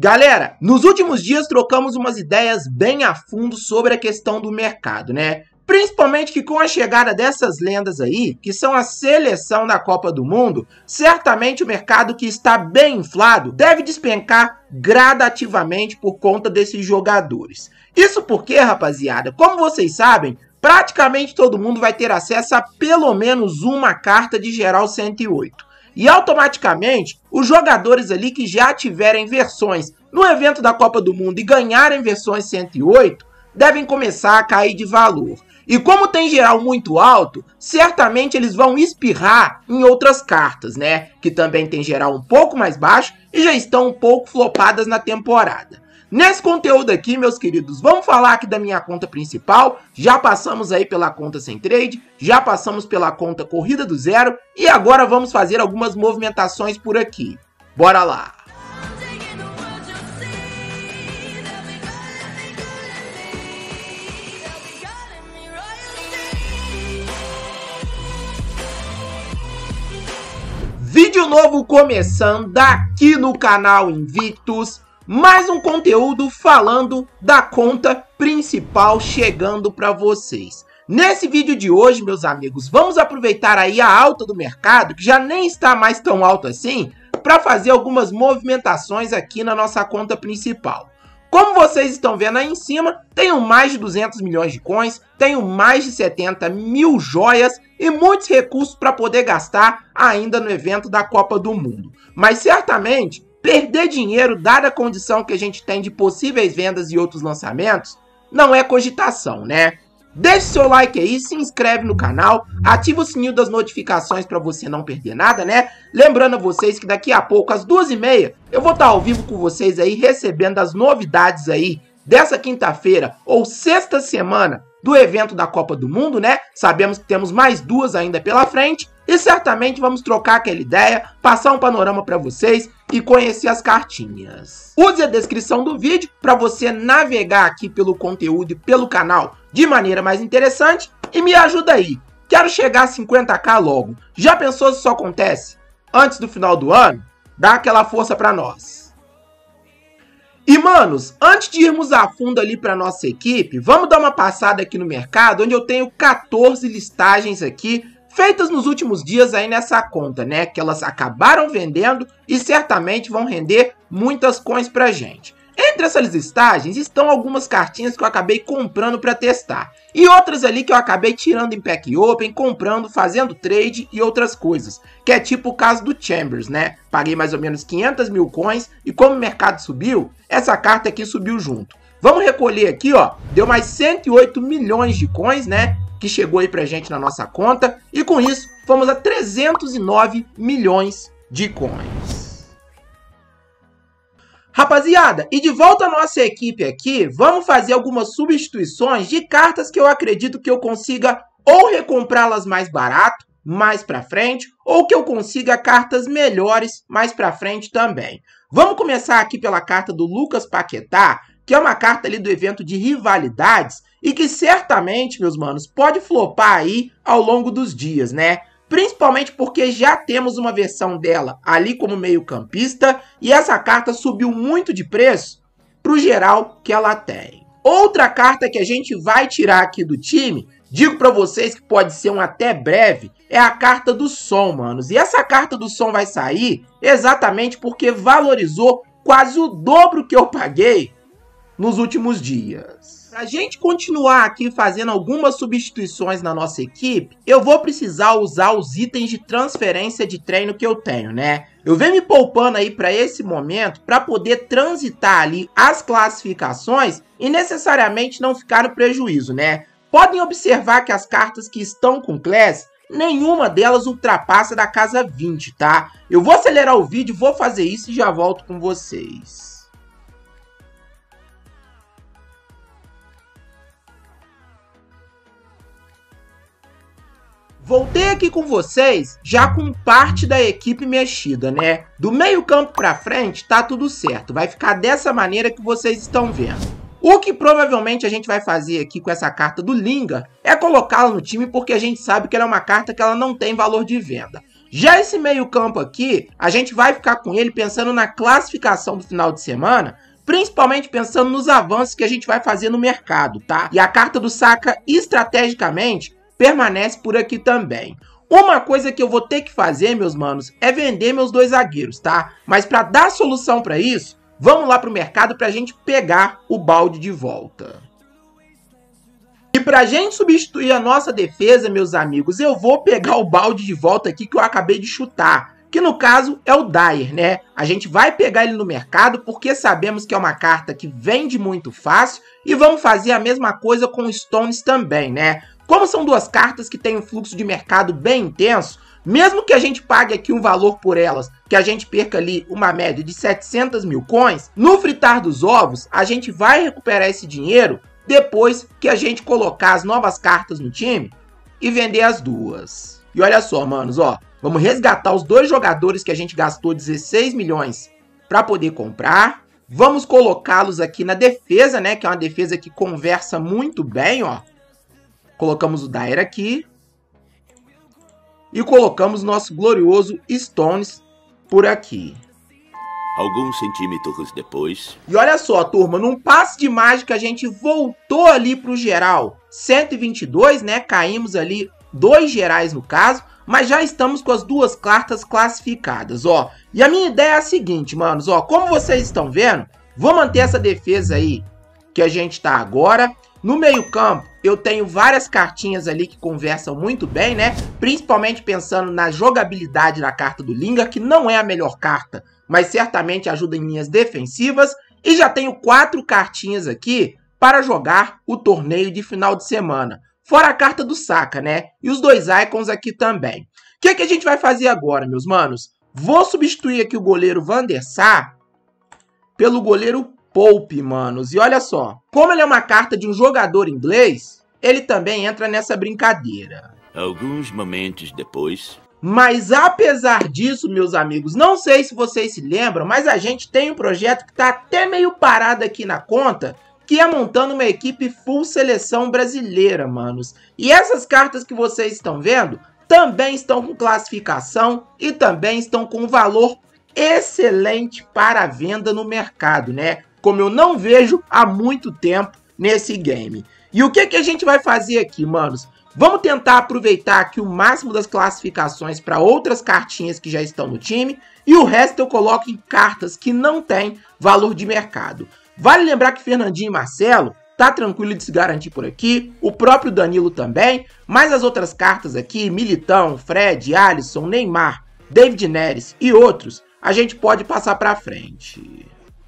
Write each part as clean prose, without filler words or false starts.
Galera, nos últimos dias trocamos umas ideias bem a fundo sobre a questão do mercado, né? Principalmente que com a chegada dessas lendas aí, que são a seleção da Copa do Mundo, certamente o mercado que está bem inflado deve despencar gradativamente por conta desses jogadores. Isso porque, rapaziada, como vocês sabem, praticamente todo mundo vai ter acesso a pelo menos uma carta de geral 108. E automaticamente, os jogadores ali que já tiverem versões no evento da Copa do Mundo e ganharem versões 108, devem começar a cair de valor. E como tem geral muito alto, certamente eles vão espirrar em outras cartas, né? Que também tem geral um pouco mais baixo e já estão um pouco flopadas na temporada. Nesse conteúdo aqui, meus queridos, vamos falar aqui da minha conta principal. Já passamos aí pela conta sem trade, já passamos pela conta corrida do zero e agora vamos fazer algumas movimentações por aqui. Bora lá! Vídeo novo começando aqui no canal Invictus. Mais um conteúdo falando da conta principal chegando para vocês. Nesse vídeo de hoje, meus amigos, vamos aproveitar aí a alta do mercado, que já nem está mais tão alto assim, para fazer algumas movimentações aqui na nossa conta principal. Como vocês estão vendo aí em cima, tenho mais de 200 milhões de coins, tenho mais de 70 mil joias e muitos recursos para poder gastar ainda no evento da Copa do Mundo. Mas certamente, perder dinheiro, dada a condição que a gente tem de possíveis vendas e outros lançamentos, não é cogitação, né? Deixe seu like aí, se inscreve no canal, ativa o sininho das notificações para você não perder nada, né? Lembrando a vocês que daqui a pouco, às 2h30, eu vou estar ao vivo com vocês aí, recebendo as novidades aí dessa quinta-feira ou sexta semana do evento da Copa do Mundo, né? Sabemos que temos mais duas ainda pela frente e certamente vamos trocar aquela ideia, passar um panorama para vocês e conhecer as cartinhas. Use a descrição do vídeo para você navegar aqui pelo conteúdo e pelo canal de maneira mais interessante e me ajuda aí. Quero chegar a 50k logo. Já pensou se isso acontece antes do final do ano? Dá aquela força para nós. E, manos, antes de irmos a fundo ali para nossa equipe, vamos dar uma passada aqui no mercado, onde eu tenho 14 listagens aqui, feitas nos últimos dias aí nessa conta, né? Que elas acabaram vendendo e certamente vão render muitas coins pra gente. Entre essas listagens estão algumas cartinhas que eu acabei comprando para testar. E outras ali que eu acabei tirando em pack open, comprando, fazendo trade e outras coisas. Que é tipo o caso do Chambers, né? Paguei mais ou menos 500 mil coins e como o mercado subiu, essa carta aqui subiu junto. Vamos recolher aqui, ó. Deu mais 108 milhões de coins, né? Que chegou aí pra gente na nossa conta. E com isso, fomos a 309 milhões de coins. Rapaziada, e de volta à nossa equipe aqui, vamos fazer algumas substituições de cartas que eu acredito que eu consiga ou recomprá-las mais barato, mais pra frente, ou que eu consiga cartas melhores mais pra frente também. Vamos começar aqui pela carta do Lucas Paquetá, que é uma carta ali do evento de rivalidades e que certamente, meus manos, pode flopar aí ao longo dos dias, né? Principalmente porque já temos uma versão dela ali como meio campista e essa carta subiu muito de preço pro geral que ela tem. Outra carta que a gente vai tirar aqui do time, digo para vocês que pode ser um até breve, é a carta do som, manos. E essa carta do som vai sair exatamente porque valorizou quase o dobro que eu paguei nos últimos dias. Pra gente continuar aqui fazendo algumas substituições na nossa equipe, eu vou precisar usar os itens de transferência de treino que eu tenho, né? Eu venho me poupando aí para esse momento para poder transitar ali as classificações e necessariamente não ficar no prejuízo, né? Podem observar que as cartas que estão com Class, nenhuma delas ultrapassa da casa 20, tá? Eu vou acelerar o vídeo, vou fazer isso e já volto com vocês. Voltei aqui com vocês já com parte da equipe mexida, né? Do meio campo pra frente tá tudo certo. Vai ficar dessa maneira que vocês estão vendo. O que provavelmente a gente vai fazer aqui com essa carta do Lingard é colocá-la no time porque a gente sabe que ela é uma carta que ela não tem valor de venda. Já esse meio campo aqui, a gente vai ficar com ele pensando na classificação do final de semana, principalmente pensando nos avanços que a gente vai fazer no mercado, tá? E a carta do Saka, estrategicamente, permanece por aqui também. Uma coisa que eu vou ter que fazer, meus manos, é vender meus 2 zagueiros, tá? Mas para dar solução para isso, vamos lá pro mercado pra gente pegar o balde de volta. E pra gente substituir a nossa defesa, meus amigos, eu vou pegar o balde de volta aqui que eu acabei de chutar, que no caso é o Dier, né? A gente vai pegar ele no mercado porque sabemos que é uma carta que vende muito fácil e vamos fazer a mesma coisa com o Stones também, né? Como são 2 cartas que têm um fluxo de mercado bem intenso, mesmo que a gente pague aqui um valor por elas, que a gente perca ali uma média de 700 mil coins, no fritar dos ovos, a gente vai recuperar esse dinheiro depois que a gente colocar as novas cartas no time e vender as 2. E olha só, manos, ó, vamos resgatar os 2 jogadores que a gente gastou 16 milhões para poder comprar. Vamos colocá-los aqui na defesa, né, que é uma defesa que conversa muito bem, ó. Colocamos o Dier aqui. E colocamos nosso glorioso Stones por aqui. Alguns centímetros depois. E olha só, turma, num passe de mágica a gente voltou ali pro geral 122, né? Caímos ali 2 gerais no caso, mas já estamos com as 2 cartas classificadas, ó. E a minha ideia é a seguinte, manos, ó, como vocês estão vendo, vou manter essa defesa aí que a gente tá agora. No meio campo, eu tenho várias cartinhas ali que conversam muito bem, né? Principalmente pensando na jogabilidade da carta do Lingard, que não é a melhor carta, mas certamente ajuda em linhas defensivas. E já tenho 4 cartinhas aqui para jogar o torneio de final de semana. Fora a carta do Saka, né? E os 2 icons aqui também. O que que a gente vai fazer agora, meus manos? Vou substituir aqui o goleiro Van der Sar pelo goleiro Pope, manos. E olha só, como ele é uma carta de um jogador inglês, ele também entra nessa brincadeira. Alguns momentos depois. Mas apesar disso, meus amigos, não sei se vocês se lembram, mas a gente tem um projeto que tá até meio parado aqui na conta, que é montando uma equipe full seleção brasileira, manos. E essas cartas que vocês estão vendo também estão com classificação e também estão com valor excelente para venda no mercado, né? Como eu não vejo há muito tempo nesse game. E o que que a gente vai fazer aqui, manos? Vamos tentar aproveitar aqui o máximo das classificações para outras cartinhas que já estão no time. E o resto eu coloco em cartas que não tem valor de mercado. Vale lembrar que Fernandinho e Marcelo tá tranquilo de se garantir por aqui. O próprio Danilo também. Mas as outras cartas aqui, Militão, Fred, Alisson, Neymar, David Neres e outros, a gente pode passar para frente.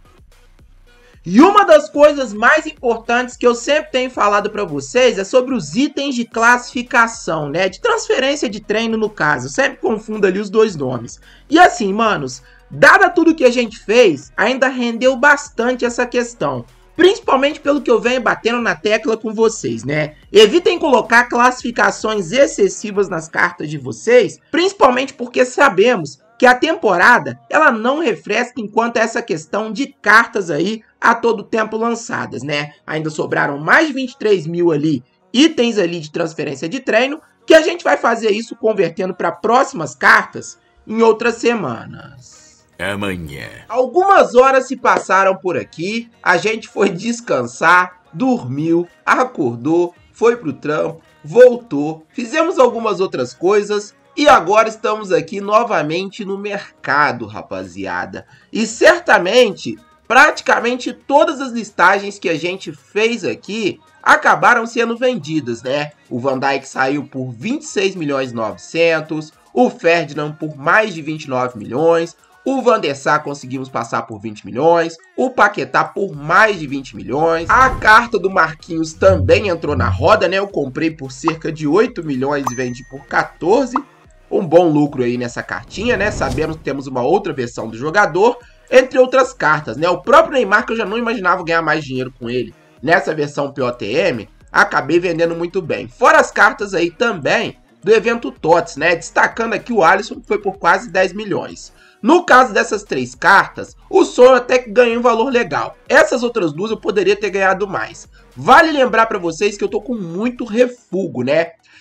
E uma das coisas mais importantes que eu sempre tenho falado para vocês é sobre os itens de classificação, né? De transferência de treino no caso. Eu sempre confundo ali os 2 nomes. E assim, manos, dada tudo que a gente fez, ainda rendeu bastante essa questão. Principalmente pelo que eu venho batendo na tecla com vocês, né? Evitem colocar classificações excessivas nas cartas de vocês, principalmente porque sabemos que a temporada, ela não refresca enquanto essa questão de cartas aí a todo tempo lançadas, né? Ainda sobraram mais de 23 mil ali, itens ali de transferência de treino, que a gente vai fazer isso convertendo para próximas cartas em outras semanas. Amanhã. Algumas horas se passaram por aqui, a gente foi descansar, dormiu, acordou, foi pro trampo, voltou, fizemos algumas outras coisas. E agora estamos aqui novamente no mercado, rapaziada. E certamente, praticamente todas as listagens que a gente fez aqui acabaram sendo vendidas, né? O Van Dijk saiu por 26 milhões e 900, o Ferdinand por mais de 29 milhões, o Van der Sar conseguimos passar por 20 milhões, o Paquetá por mais de 20 milhões, a carta do Marquinhos também entrou na roda, né? Eu comprei por cerca de 8 milhões e vendi por 14. Um bom lucro aí nessa cartinha, né? Sabemos que temos uma outra versão do jogador, entre outras cartas, né? O próprio Neymar, que eu já não imaginava ganhar mais dinheiro com ele nessa versão POTM, acabei vendendo muito bem. Fora as cartas aí também do evento TOTS, né? Destacando aqui o Alisson, que foi por quase 10 milhões. No caso dessas 3 cartas, o Son até que ganhou um valor legal. Essas outras 2 eu poderia ter ganhado mais. Vale lembrar para vocês que eu tô com muito refúgio, né?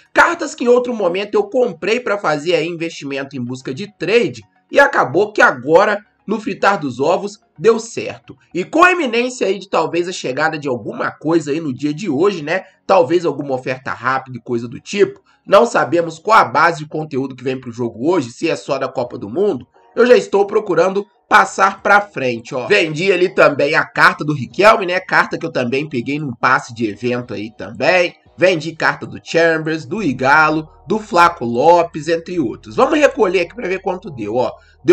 Cartas que em outro momento eu comprei para fazer aí investimento em busca de trade e acabou que agora, no fritar dos ovos, deu certo. E com a iminência aí de talvez a chegada de alguma coisa aí no dia de hoje, né? Talvez alguma oferta rápida e coisa do tipo. Não sabemos qual a base de conteúdo que vem pro jogo hoje, se é só da Copa do Mundo. Eu já estou procurando passar pra frente, ó. Vendi ali também a carta do Riquelme, né? Carta que eu também peguei num passe de evento aí também. Vendi carta do Chambers, do Igalo, do Flaco Lopes, entre outros. Vamos recolher aqui para ver quanto deu, ó. Deu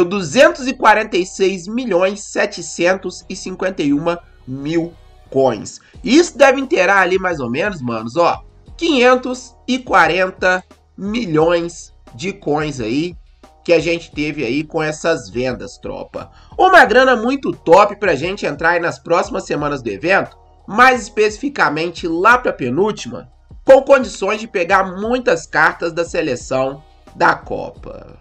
246.751.000 coins. Isso deve inteirar ali mais ou menos, manos, ó, 540 milhões de coins aí que a gente teve aí com essas vendas, tropa. Uma grana muito top pra gente entrar aí nas próximas semanas do evento, mais especificamente lá pra penúltima, com condições de pegar muitas cartas da seleção da Copa.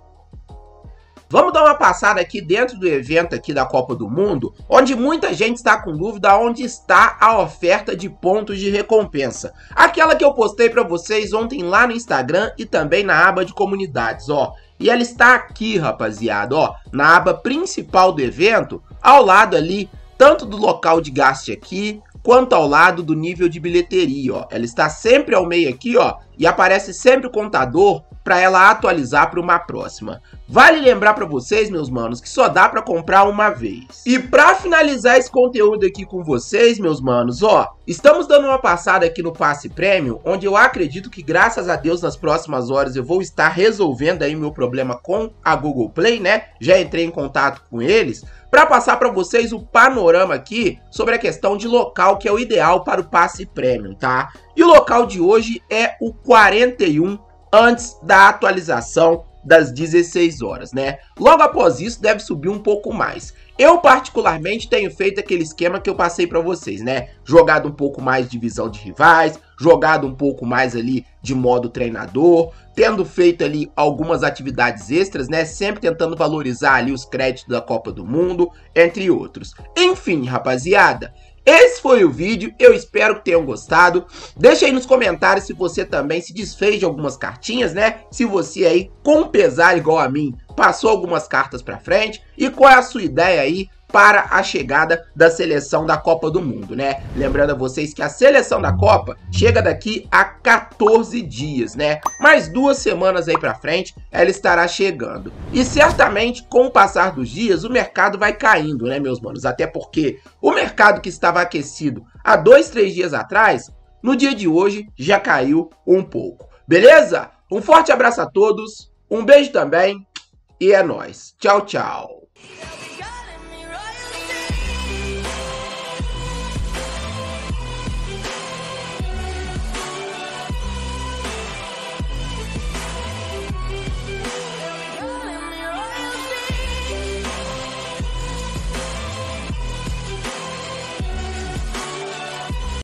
Vamos dar uma passada aqui dentro do evento aqui da Copa do Mundo, onde muita gente está com dúvida onde está a oferta de pontos de recompensa. Aquela que eu postei para vocês ontem lá no Instagram e também na aba de comunidades, ó. E ela está aqui, rapaziada, ó, na aba principal do evento, ao lado ali, tanto do local de gasto aqui, quanto ao lado do nível de bilheteria, ó. Ela está sempre ao meio aqui, ó, e aparece sempre o contador para ela atualizar para uma próxima. Vale lembrar para vocês, meus manos, que só dá para comprar uma vez. E para finalizar esse conteúdo aqui com vocês, meus manos, ó, estamos dando uma passada aqui no Passe Premium, onde eu acredito que, graças a Deus, nas próximas horas eu vou estar resolvendo aí meu problema com a Google Play, né? Já entrei em contato com eles, para passar para vocês o panorama aqui sobre a questão de local que é o ideal para o Passe Premium, tá? E o local de hoje é o 41 antes da atualização das 16 horas, né? Logo após isso deve subir um pouco mais. Eu particularmente tenho feito aquele esquema que eu passei para vocês, né? Jogado um pouco mais de visão de rivais, jogado um pouco mais ali de modo treinador, tendo feito ali algumas atividades extras, né? Sempre tentando valorizar ali os créditos da Copa do Mundo, entre outros. Enfim, rapaziada, esse foi o vídeo, eu espero que tenham gostado. Deixa aí nos comentários se você também se desfez de algumas cartinhas, né? Se você aí, com pesar igual a mim, passou algumas cartas pra frente. E qual é a sua ideia aí para a chegada da seleção da Copa do Mundo, né? Lembrando a vocês que a seleção da Copa chega daqui a 14 dias, né? Mais 2 semanas aí pra frente, ela estará chegando. E certamente, com o passar dos dias, o mercado vai caindo, né, meus manos? Até porque o mercado que estava aquecido há 2, 3 dias atrás, no dia de hoje, já caiu um pouco. Beleza? Um forte abraço a todos, um beijo também e é nóis. Tchau, tchau.